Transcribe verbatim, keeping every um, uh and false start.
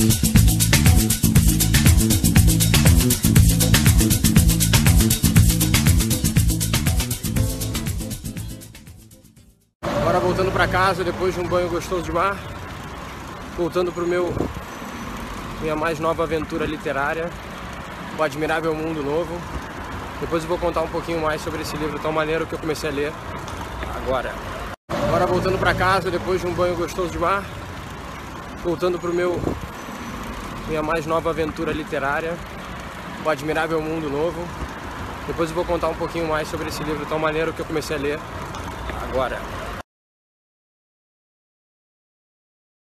Agora voltando para casa depois de um banho gostoso de mar, voltando para o meu minha mais nova aventura literária, O Admirável Mundo Novo. Depois eu vou contar um pouquinho mais sobre esse livro tão maneiro que eu comecei a ler agora. Agora voltando para casa depois de um banho gostoso de mar, voltando para o meu minha mais nova aventura literária, O Admirável Mundo Novo. Depois eu vou contar um pouquinho mais sobre esse livro tão maneiro que eu comecei a ler agora.